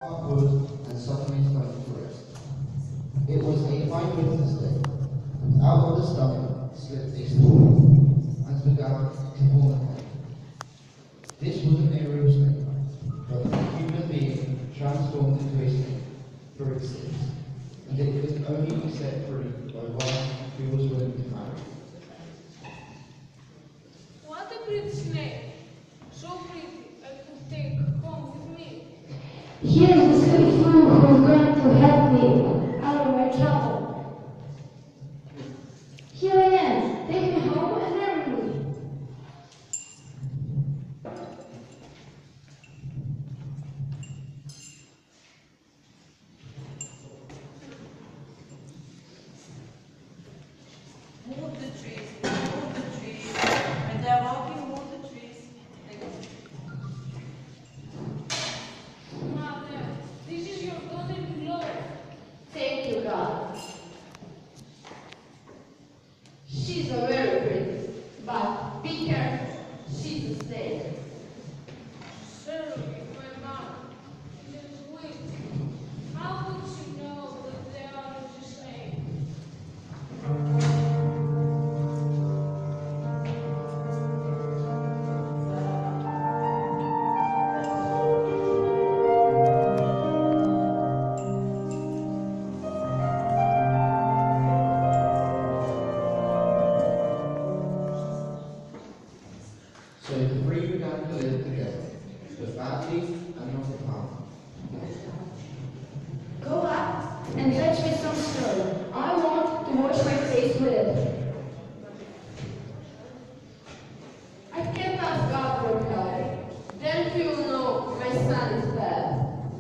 wood and suddenly started to rest. It was a fine winter's day, and out of the stomach slipped a story and began to form a head. This was an aerial snake, but a human being transformed into a snake for its sins, and it could only be set free by one who was willing to marry. What a pretty snake! So pretty, I could take home with me. Here is the silly fool who is going to help me out of my trouble. Here I am. Take me home and marry me. Move the trees, and they're walking, move the trees. Mother, this is your golden glove. Thank you, God. She's a very pretty, but be careful. She's a snake. Surely, my mother, it is weak. How could she know that they are the same? So the three began to live together, the family and not the farm. Go up and fetch me some stone. I want to wash my face with it. I can't ask God for help. Then he will know my son is bad.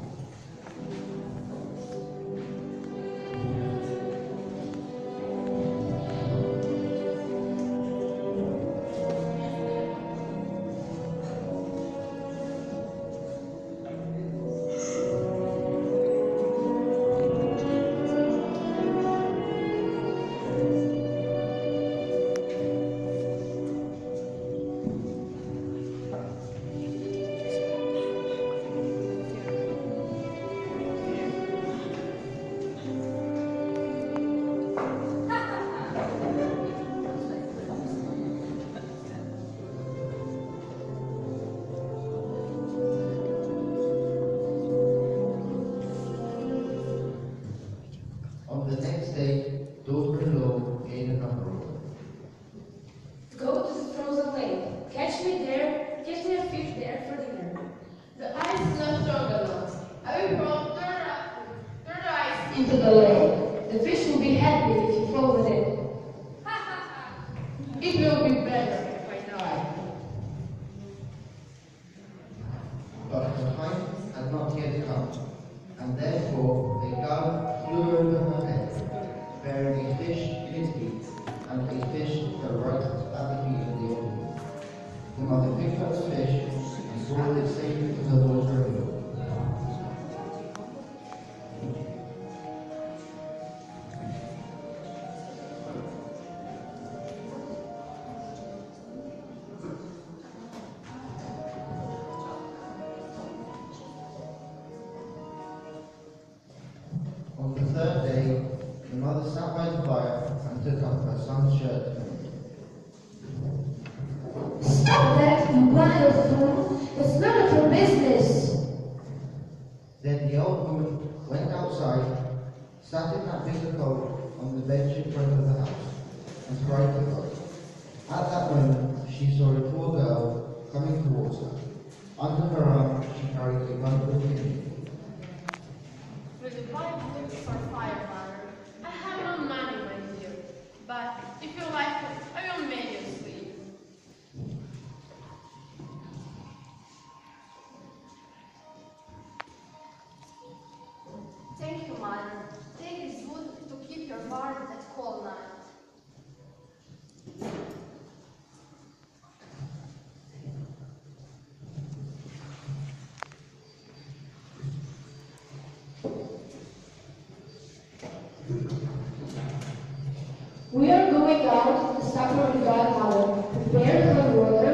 On the next day, daughter-in-law gave an uproar. Go to the frozen lake. Catch me there. Get me a fish there for dinner. The ice is not strong enough. I will throw the ice into the lake. The fish will be happy if you fall with it. It will be better if I die. But the time had not yet come, and therefore a dove flew over her head, bearing a fish in its beak, and a fish fell right at the feet of the old woman. The mother picked up the fish and brought it safely to her daughter-in-law. On the third day, the mother sat by the fire and took up her son's shirt. Stop that, you blind fool. It's none of your business. Then the old woman went outside, sat in that bitter cold on the bench in front of the house, and cried to God. At that moment, she saw a poor girl coming towards her. Under her arm, she carried a bundle of kindling. With the Bible for fire, Mother. I have no money, my dear, but if you like it, I will make you sleep. Thank you, Mother. Take this wood to keep your warm at cold night. We are going out to supper with Godmother. Prepare her water